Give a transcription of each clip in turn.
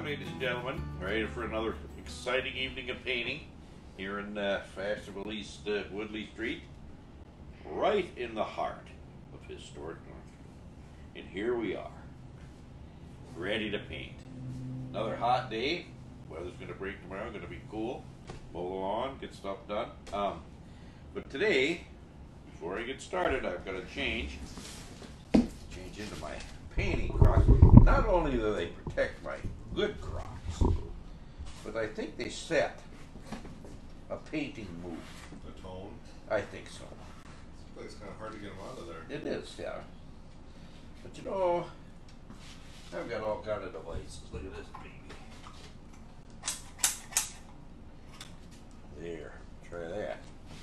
Well, ladies and gentlemen, ready for another exciting evening of painting here in fashionable East Woodley Street, right in the heart of historic North. And here we are, ready to paint. Another hot day. Weather's going to break tomorrow. Going to be cool. Mow the lawn, get stuff done. But today, before I get started, I've got to change into my painting Crocs. Not only do they protect my good Crocs, but I think they set a painting mood. A tone? I think so. It's kind of hard to get them out of there. It is, yeah. But you know, I've got all kind of devices. Look at this baby. There, try that.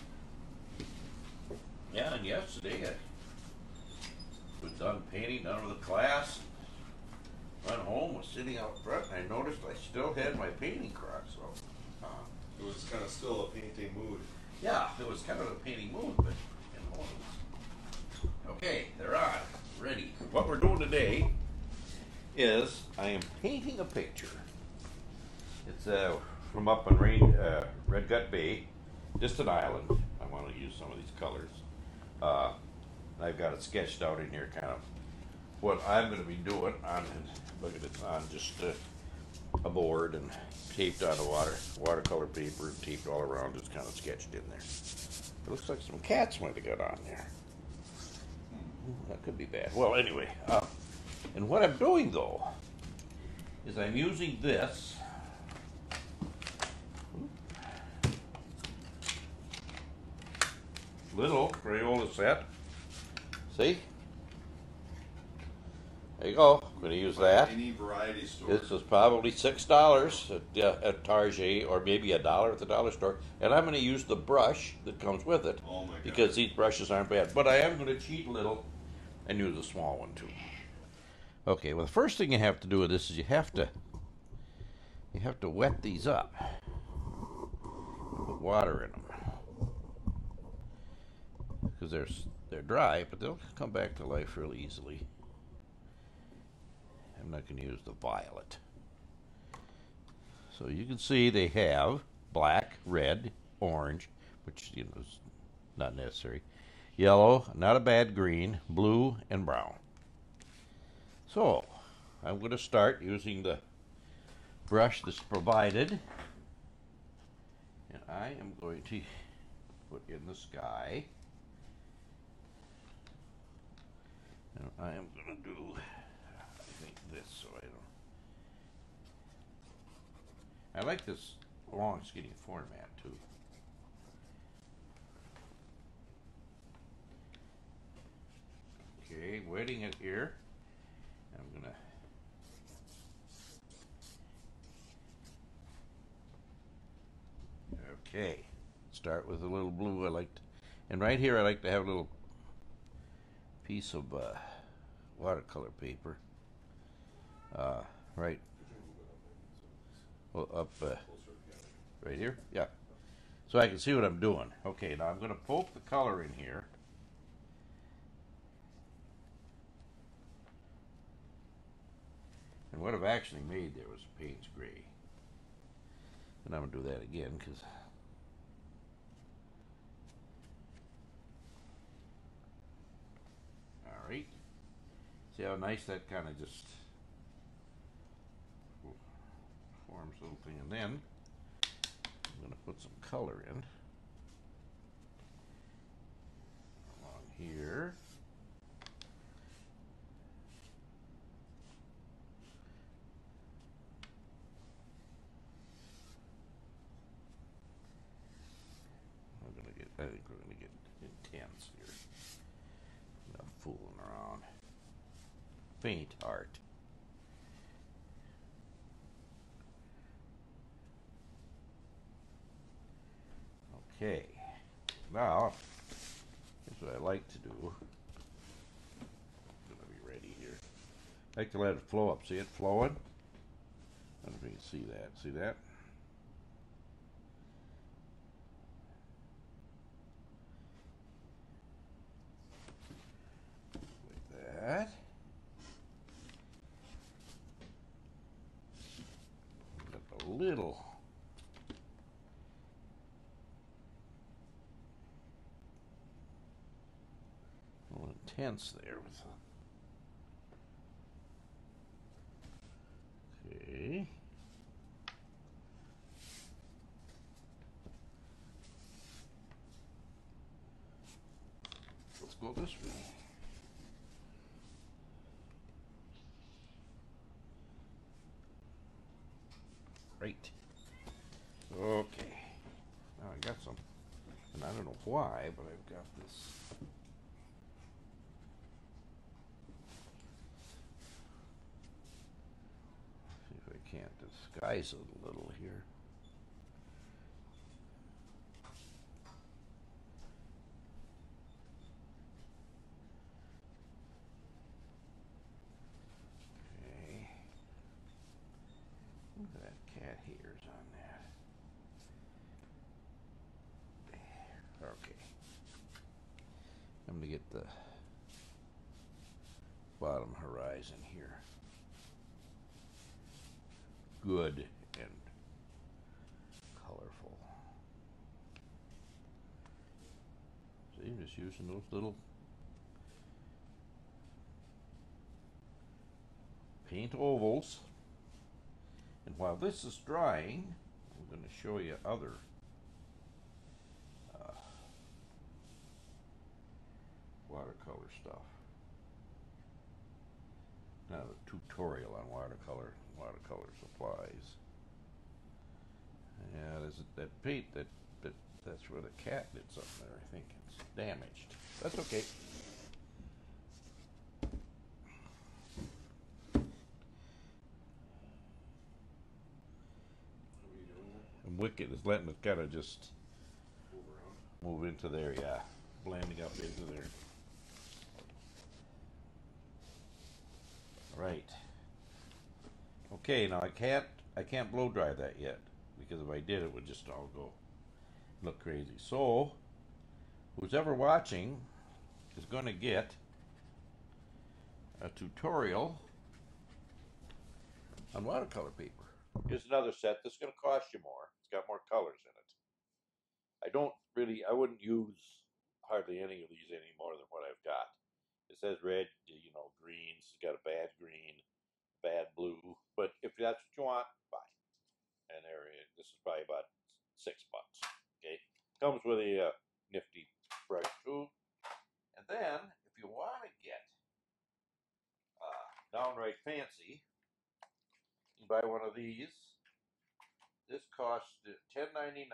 Yeah, and yesterday I was done painting, done with the class. Went home, was sitting out front, and I noticed I still had my painting Crocs. So, it was kind of still a painting mood. yeah, it was kind of a painting mood, but you know. Okay, they're on, ready. What we're doing today is I am painting a picture. It's from up in Red Gut Bay, just an island. I want to use some of these colors. I've got it sketched out in here, kind of what I'm going to be doing on. Look at it, on just a board and taped on a watercolor paper and taped all around. It's kind of sketched in there. It looks like some cats might have got on there. That could be bad. Well, anyway, and what I'm doing though is I'm using this little Crayola set. See? There you go. I'm going to use that. Any variety store. This is probably $6 at Target, or maybe $1 at the dollar store. And I'm going to use the brush that comes with it. Oh my God. Because these brushes aren't bad. But I am going to cheat a little and use a small one too. Okay, well the first thing you have to do with this is you have to wet these up. Put water in them. Because they're dry, but they'll come back to life real easily. I'm not going to use the violet. So you can see they have black, red, orange, which you know is not necessary, yellow, not a bad green, blue, and brown. So I'm going to start using the brush that's provided, and I am going to put in the sky. And I am going to do, I think, this so I don't. I like this long, skinny format too. Okay, wetting it here. I'm going to. Okay, start with a little blue. I like to, and right here I like to have a little piece of watercolor paper, right, well, up right here, yeah, so I can see what I'm doing. Okay, now I'm going to poke the color in here. And what I've actually made there was Payne's Gray, and I'm going to do that again because right. See how nice that kind of just forms a little thing, and then I'm going to put some color in along here. I think we're going to get intense here. Enough fooling around. Faint art. Okay. Now, here's what I like to do. I'm going to be ready here. I like to let it flow up. See it flowing? I don't know if you can see that. See that? Like that. tense there with. Okay. Let's go this way. Right. Okay. Now I got some, and I don't know why, but I've got this. See if I can't disguise it a little here. Okay. Look at that cat hairs on that. There. Okay. I'm going to get the bottom horizon here good and colorful. See, I'm just using those little paint ovals. And while this is drying, I'm going to show you other watercolor stuff. Now the tutorial on watercolor supplies. Yeah, there's that paint that's where the cat did something there. I think it's damaged. That's okay. What are you doing there? And Wicked is letting it kind of just Move around. move into there, yeah. Blending up into there. Right. Okay, now I can't blow dry that yet, because if I did it would just all go look crazy. So who's ever watching is gonna get a tutorial on watercolor paper. Here's another set that's gonna cost you more. It's got more colors in it. I wouldn't use hardly any of these any more than what I've got. It says red, you know, greens. It's got a bad green, bad blue. But if that's what you want, fine. And this is probably about $6. Okay, comes with a nifty brush too. And then, if you want to get downright fancy, you can buy one of these. This costs $10.99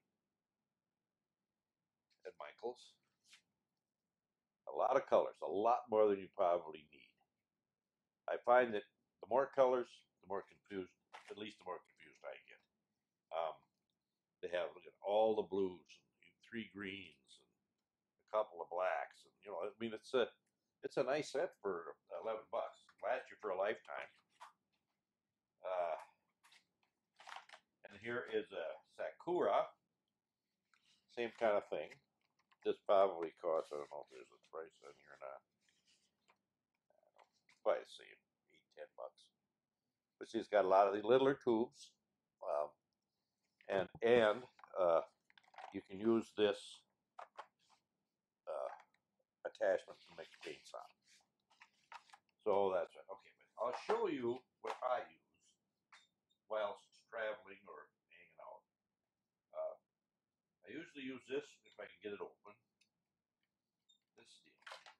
at Michael's. A lot of colors, a lot more than you probably need. I find that the more colors, the more confused, at least the more confused I get. They have, look at all the blues and 3 greens and a couple of blacks, and you know, I mean, it's a nice set for $11. Lasts you for a lifetime. And here is a Sakura, same kind of thing. This probably costs, I don't know if there's a price on here or not. Probably the same, $8-10. But see, it's got a lot of the littler tubes, and you can use this attachment to mix paints on. So that's it. Okay, but I'll show you what I use whilst traveling or hanging out. I usually use this if I can get it open. This deal.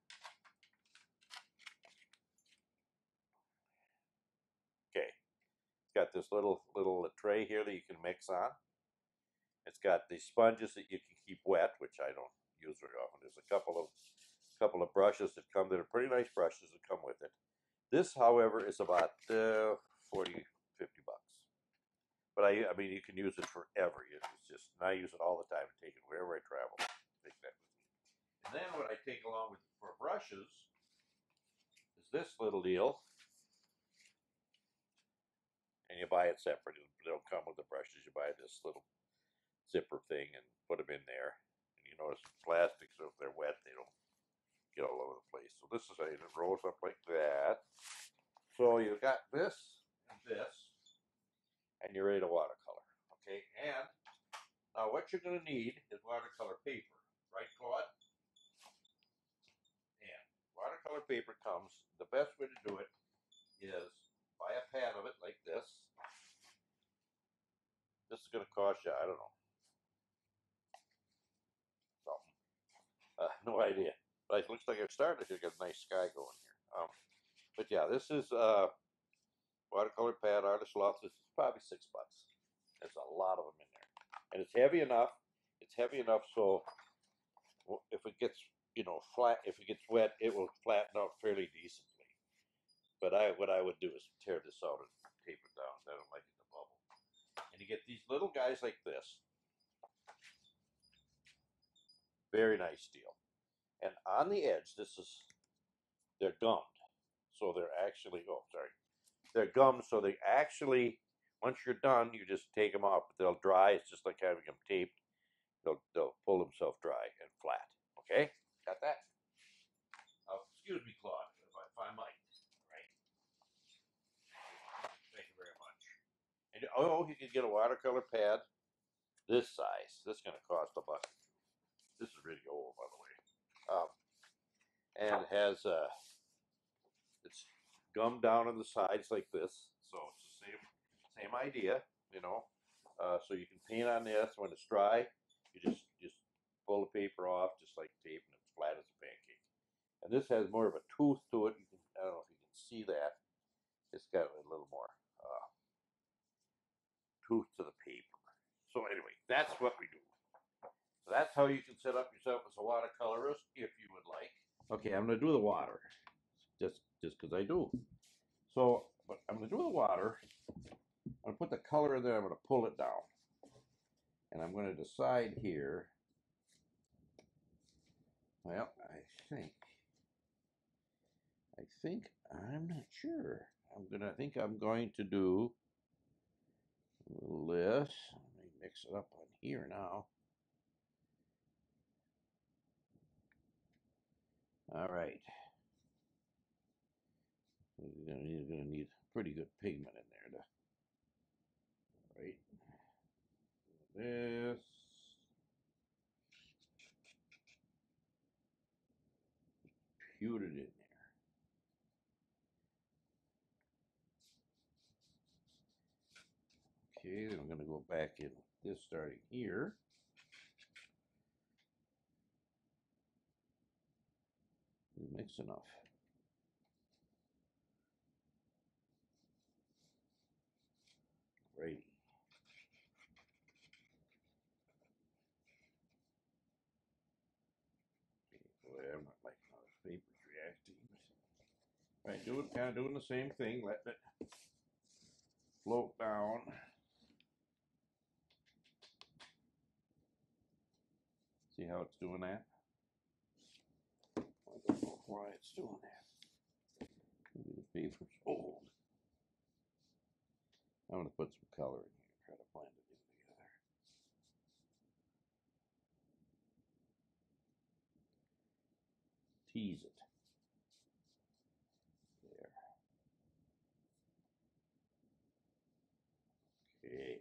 Okay, it's got this little tray here that you can mix on. It's got the sponges that you can keep wet, which I don't use very often. There's a couple of brushes that come that are pretty nice brushes that come with it. This, however, is about 40, $50. But I mean, you can use it forever. It's just, and I use it all the time and take it wherever I travel. Take that with me. And then what I take along with for brushes is this little deal. And you buy it separate. They don't come with the brushes. You buy this little zipper thing and put them in there. And you notice plastic, so if they're wet, they don't get all over the place. So this is how it rolls up like that. So you got this and this, and you're ready to watercolor. Okay, and now what you're going to need is watercolor paper, right, Claude? And watercolor paper comes, the best way to do it is buy a pad of it like this. This is going to cost you, I don't know, something. No idea. But it looks like it started to get a nice sky going here. But yeah, this is watercolor pad, artist loft. This is probably $6. There's a lot of them in there, and it's heavy enough. It's heavy enough so if it gets flat, if it gets wet, it will flatten out fairly decently. But what I would do is tear this out and tape it down. I don't like it to bubble. And you get these little guys like this. Very nice deal. And on the edge, they're gummed. So they're actually, oh, sorry. They're gummed, so they actually, once you're done, you just take them off. But they'll dry. It's just like having them taped. They'll pull themselves dry and flat. Okay? Got that? Excuse me, Claude, if I might. Right? Thank you very much. And oh, you can get a watercolor pad this size. This is going to cost $1. This is really old, by the way. And it has it's gummed down on the sides like this, so it's the same idea, you know. So you can paint on this when it's dry. You just pull the paper off, just like tape, and it's flat as a pancake. And this has more of a tooth to it. I don't know if you can see that. It's got a little more tooth to the paper. So anyway, that's what we do. So that's how you can set up yourself as a watercolorist if you would like. Okay, I'm going to do the water, just because I do. So, but I'm going to do the water. I'm going to put the color in there. I'm going to pull it down, and I'm going to decide here. Well, I think I'm not sure. I think I'm going to do a little this. Let me mix it up on here now. All right. You're gonna need pretty good pigment in there to. Right. This. Pewed it in there. Okay, then I'm going to go back in with this starting here. Mix enough. Righty. Boy, I'm not liking how the paper's reacting. Right, kind of doing the same thing, letting it float down. See how it's doing that? I don't know why it's doing that. Maybe the paper's old. I'm going to put some color in here, try to blend it in together. Tease it. There. Okay.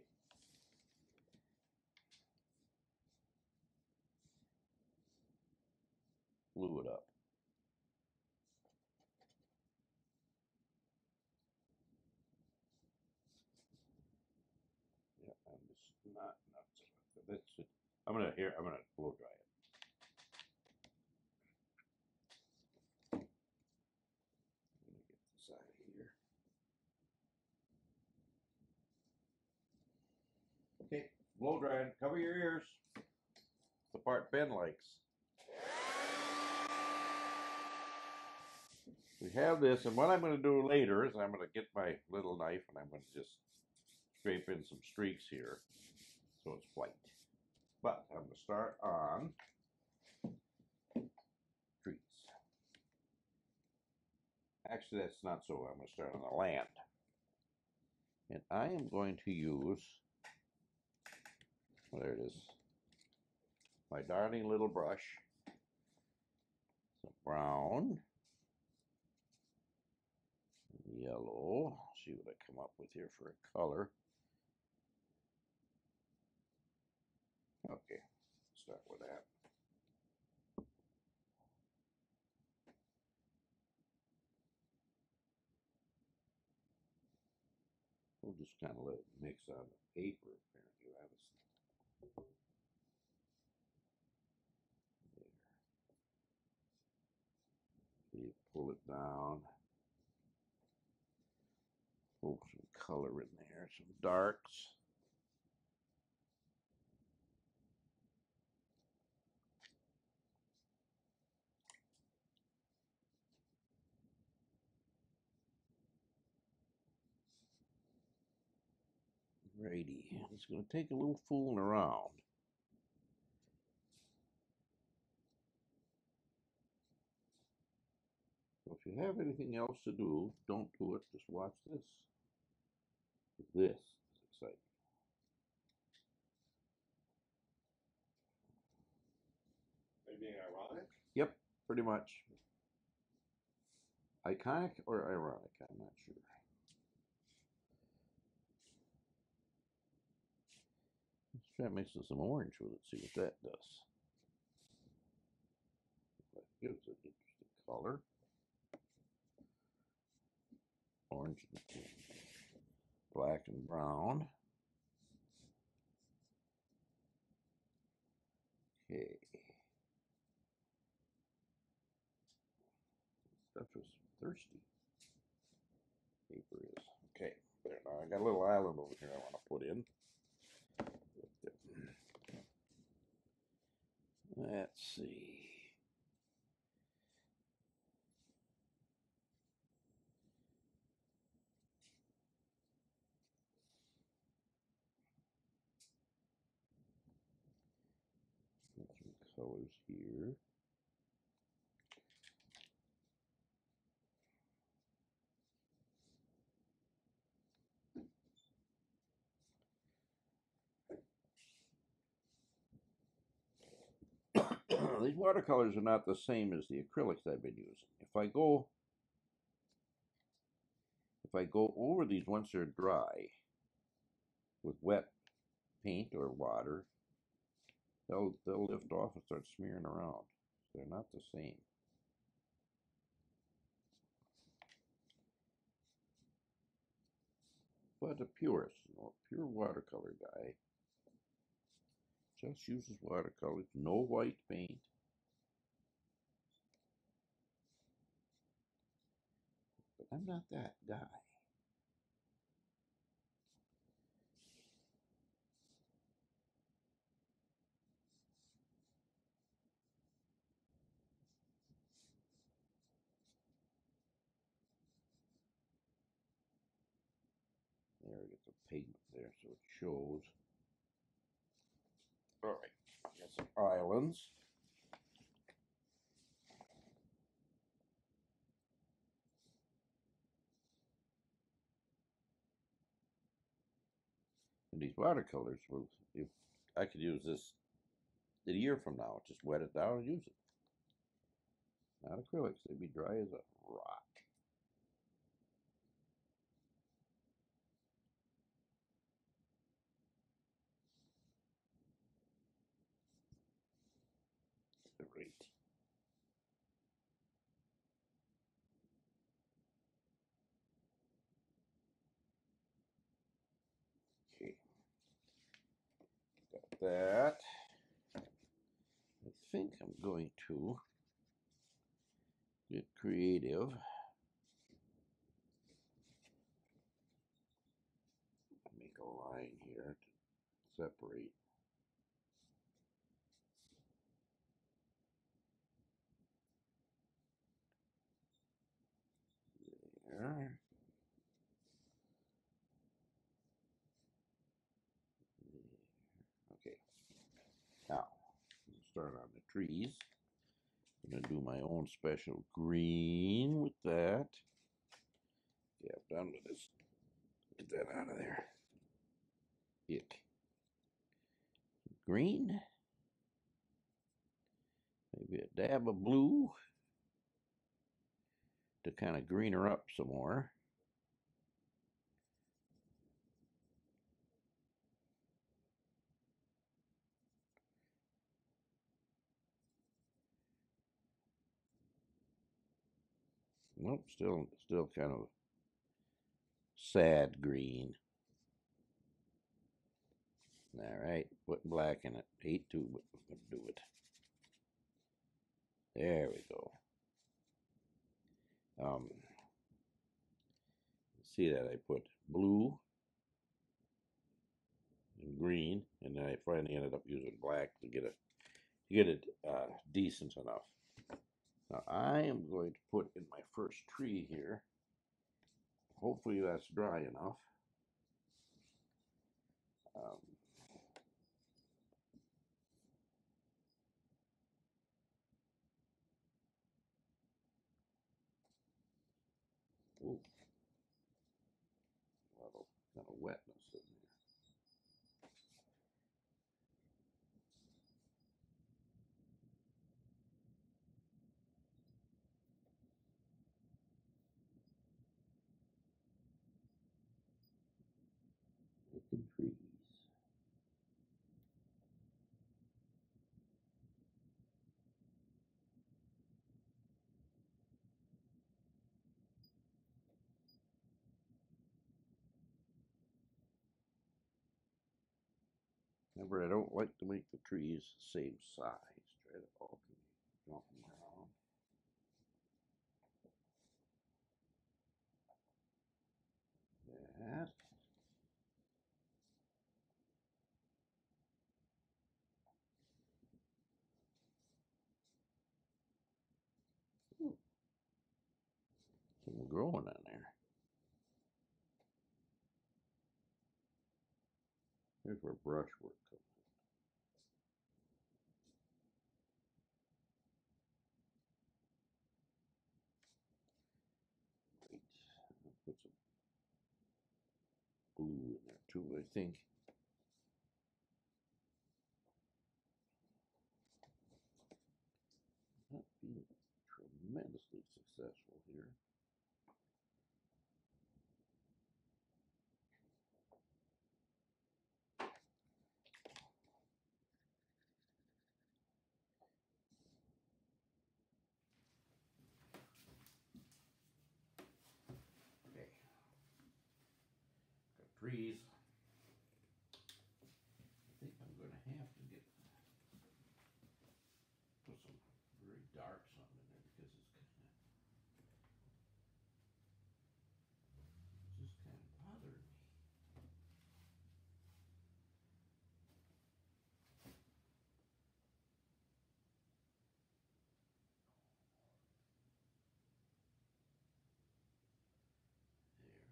Glue it up. Yeah, I'm just not nuts about it. That's it. I'm gonna blow dry it. I'm gonna get this out of here. Okay, blow dry it. Cover your ears. The part Ben likes. We have this, and what I'm going to do later is I'm going to get my little knife and I'm going to just scrape in some streaks here so it's white. But I'm going to start on trees. Actually, that's not so. I'm going to start on the land. And I am going to use, well, there it is, my darling little brush. Some brown. Yellow. See what I come up with here for a color. Okay, start with that. just kind of let it mix on the paper, apparently. That was there. So you pull it down, pull some color in there, some darks. Righty, it's going to take a little fooling around. So if you have anything else to do, don't do it. Just watch this. This is exciting. Are you being ironic? Yep, pretty much. Iconic or ironic, I'm not sure. Let's try mixing some orange with it, see what that does. That gives it interesting color. Orange and black and brown. Okay. Stuff is thirsty. Paper is. Okay, there now. I got a little island over here I want to put in. Let's see. Got some colors here. These watercolors are not the same as the acrylics I've been using. If I go over these once they're dry with wet paint or water, they'll lift off and start smearing around. They're not the same. But a purist, a pure watercolor guy, just uses watercolors, no white paint. But I'm not that guy. There, we get the pigment there so it shows. All right, got some islands. And these watercolors, will, if I could use this a year from now, just wet it down and use it. Not acrylics, they'd be dry as a rock. Great. Okay, got that. I think I'm going to get creative. Make a line here to separate. There. Okay. Now, start on the trees. I'm going to do my own special green with that. Yeah, I'm done with this. Get that out of there. Ick. Green. Maybe a dab of blue to kind of green her up some more. Nope, still kind of sad green. All right, put black in it. Hate to, but we're gonna do it. There we go. See that I put blue and green, and then I finally ended up using black to get it decent enough. Now I am going to put in my first tree here. Hopefully that's dry enough. Um, ooh, a lot of kind of wetness in there. Looking trees. Remember, I don't like to make the trees the same size. Try to alternate, jump them around. That. Ooh, some growing on there. Here's where brushwork comes in. Wait, I'll put some blue in there too, I think. Not being tremendously successful here. Okay, got trees. I think I'm going to have to put some very dark something in there because it's just kind of bothering me. There.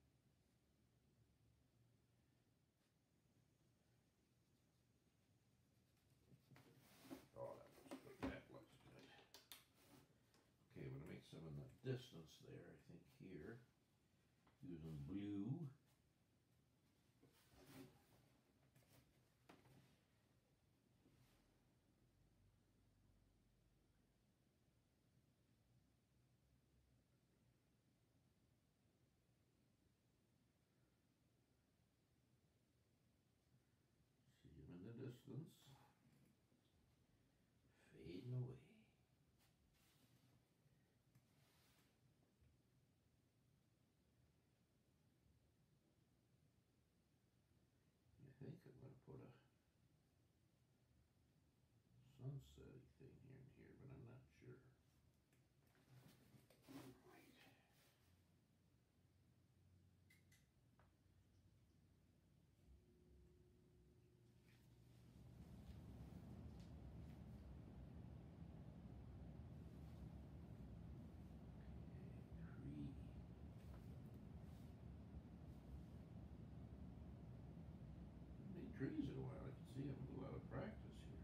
Oh, that looks good. Okay, I'm going to make some in the distance there, I think here. Using blue. See him in the distance. Fading away. I think I'm going to put a sunset thing here and here, but I'm not sure. Right. Tree. Haven't made trees in a while. I can see I'm with a lot of practice here.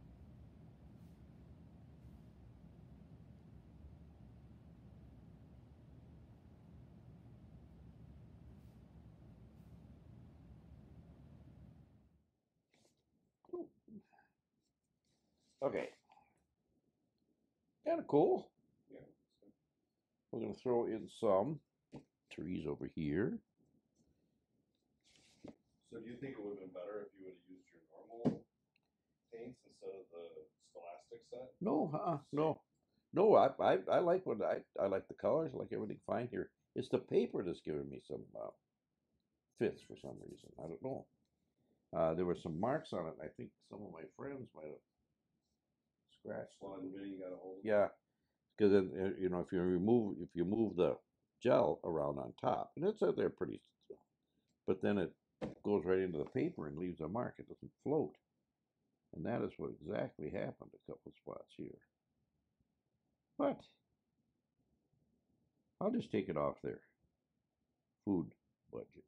Ooh. Okay. Kind of cool. Yeah. We're going to throw in some trees over here. So do you think it would have been better if you would have used your normal paints instead of the Scholastic set? No, no. No, I like what I like the colors, I like everything fine here. It's the paper that's giving me some fits for some reason. I don't know. There were some marks on it. And I think some of my friends might have scratched Well, them. and Vinny got a hold of it. Yeah, because then you know if you move the gel around on top, and it's out there pretty, but then it goes right into the paper and leaves a mark. It doesn't float, and that is what exactly happened a couple spots here. But I'll just take it off their food budget.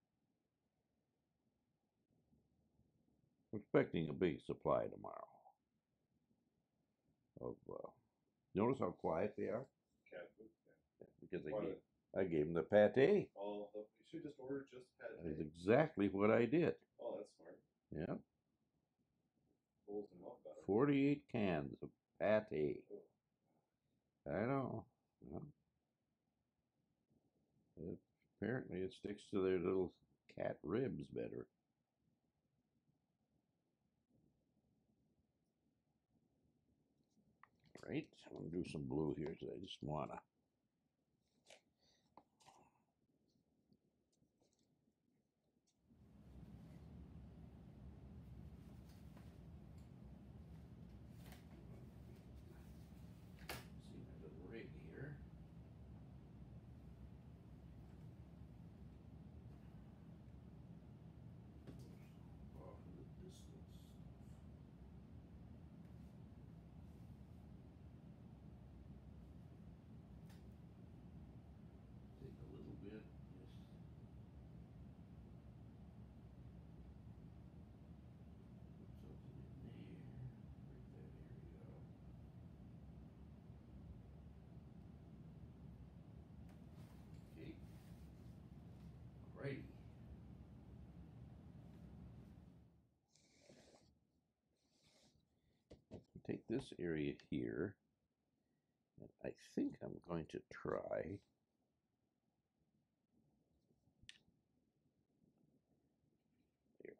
I'm expecting a big supply tomorrow. Of notice how quiet they are. Cat food. Yeah. Because Why I gave them the pate. Oh, you should just order just pate. That is exactly what I did. Oh, that's smart. Yeah. Pulls them up better. 48 cans of pate. Oh. I know. Yeah. Apparently it sticks to their little cat ribs better. Right, I'm gonna do some blue here because I just wanna. See my little rig here. Off in the distance. Take a little bit, just put something in there, break that area up. Okay, alrighty. Take this area here, and I think I'm going to try here.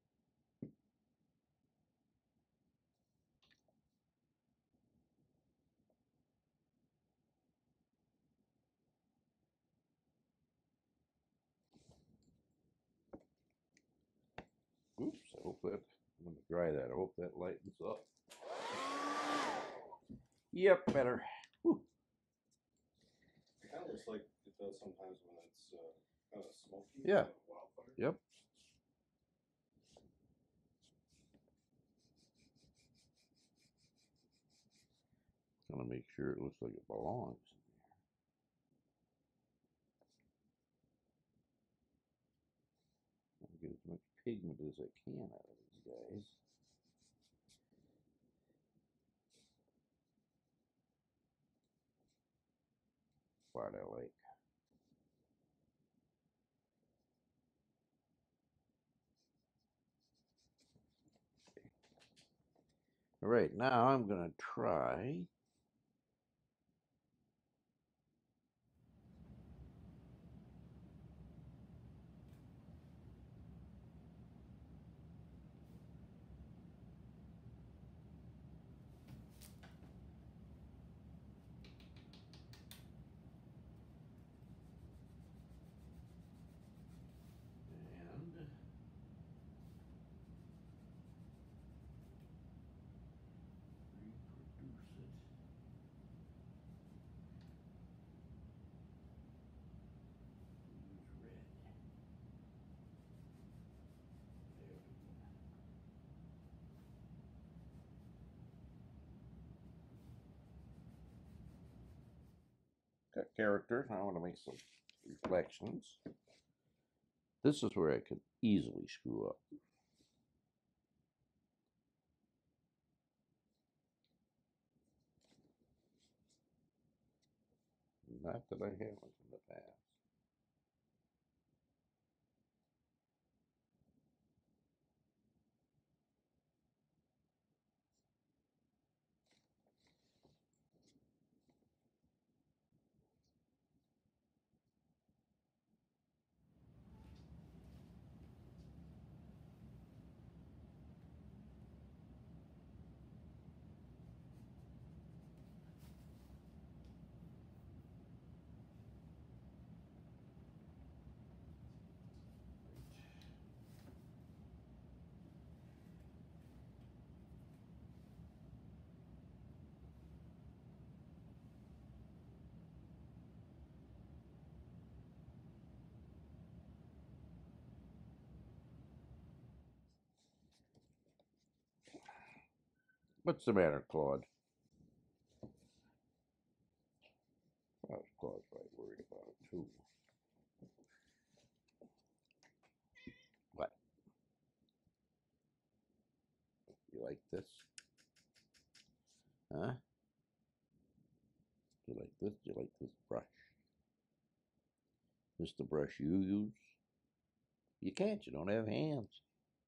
Oops, I hope that, I'm going to dry that. I hope that lightens up. Yep, better. Whew. It kind of looks like it does sometimes when it's kind of smoky. Yeah. Kind of wildfire. Yep. Gonna make sure it looks like it belongs in there. I'll get as much pigment as I can out of these guys. What I like. Okay. All right, now I'm gonna try. And reproduce it. Use red. There we go. Got characters. I want to make some reflections. This is where I could easily screw up. Not that I haven't in the past. What's the matter, Claude? Claude's right worried about it too. What? You like this? Huh? Do you like this? Do you like this brush? This the brush you use? You can't, you don't have hands.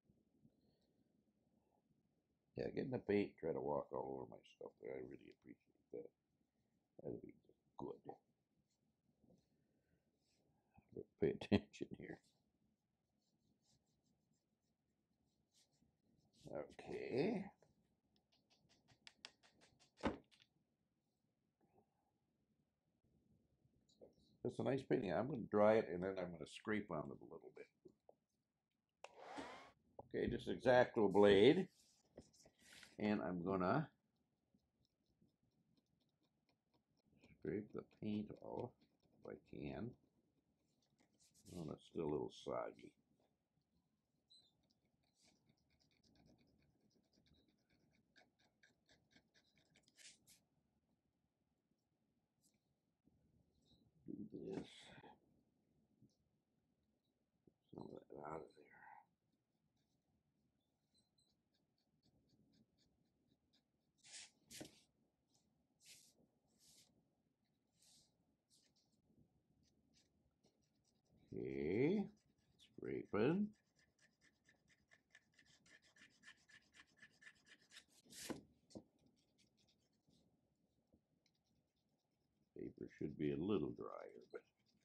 Yeah, get in the paint, try to walk all over my stuff there. I really appreciate that. That'd be good. But pay attention here. Okay. That's a nice painting. I'm going to dry it and then I'm going to scrape on it a little bit. Okay, just X-Acto blade. And I'm going to scrape the paint off if I can. Oh, that's still a little soggy. Do this. Some of that out of there. Okay, scraping. Paper should be a little drier, but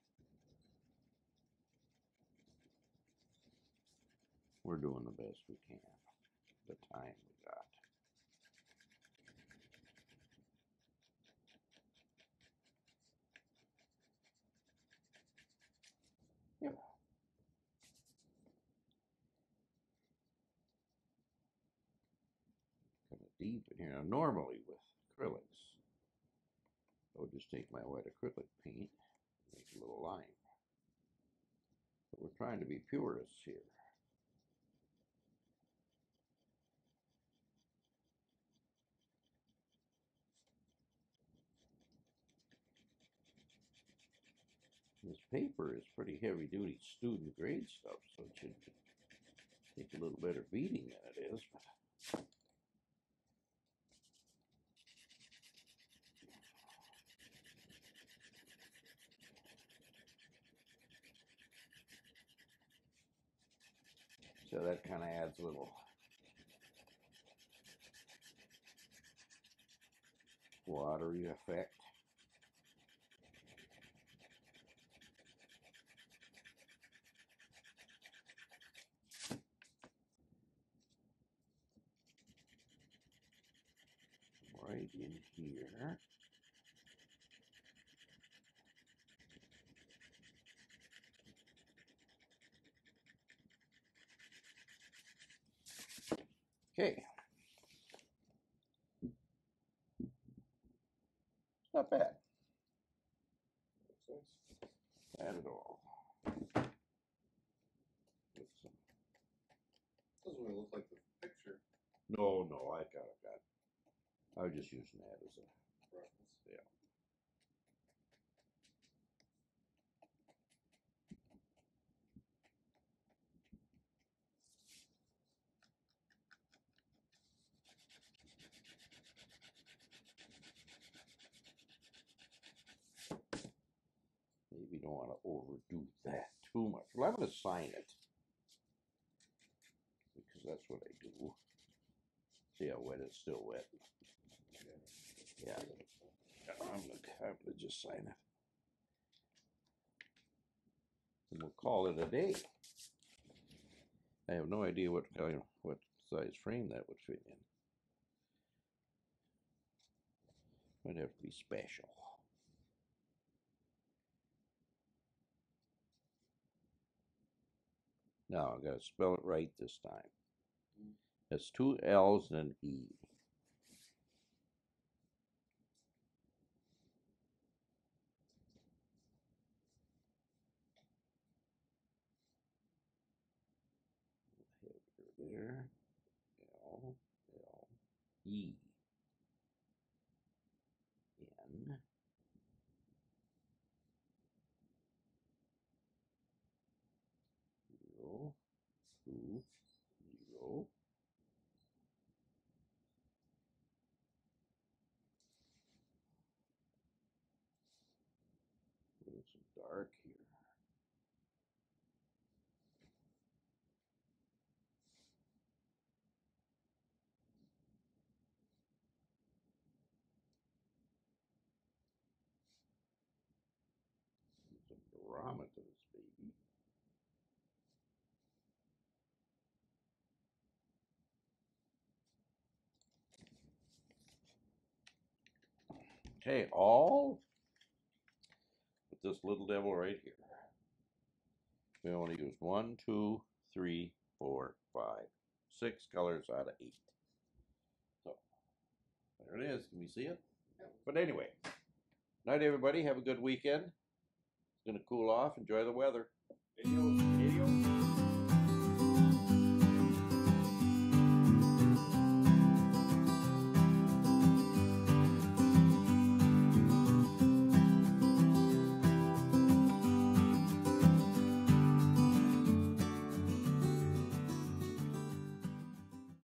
we're doing the best we can. The time we got. Yep. Kind of deep in here. Now, normally with acrylics, I would just take my white acrylic paint, make a little line. But we're trying to be purists here. This paper is pretty heavy duty student grade stuff, so it should take a little better beating than it is. So that kind of adds a little watery effect. Right in here. Okay. Not bad. Not at all. Doesn't really look like the picture. No, I got it. I was just using that as a Reference. yeah. Maybe you don't want to overdo that too much. Well, I'm going to sign it because that's what I do. See how wet it's still wet. Yeah. I'm gonna just sign it. And we'll call it a day. I have no idea what size frame that would fit in. Might have to be special. Now I gotta spell it right this time. That's 2 L's and an E. There, L, E. in some dark here. Some drama to this baby. Okay, all with this little devil right here. We only used 1, 2, 3, 4, 5, 6 colors out of 8. So there it is. Can we see it? Yep. But anyway, night everybody. Have a good weekend. It's gonna cool off. Enjoy the weather. Videos.